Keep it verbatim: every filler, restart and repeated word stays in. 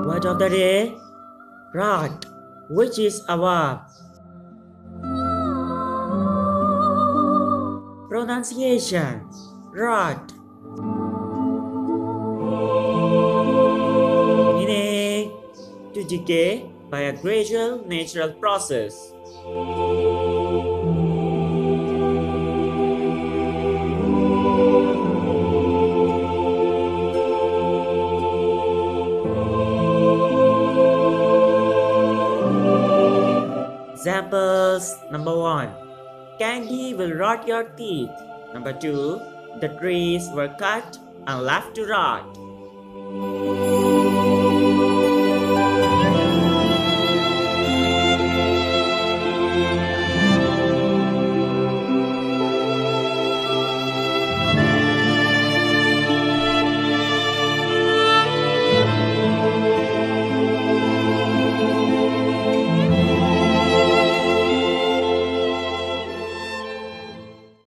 Word of the day, rot, which is a verb. Pronunciation, rot. Meaning, to decay by a gradual natural process. Examples: number one, candy will rot your teeth. Number two, the trees were cut and left to rot.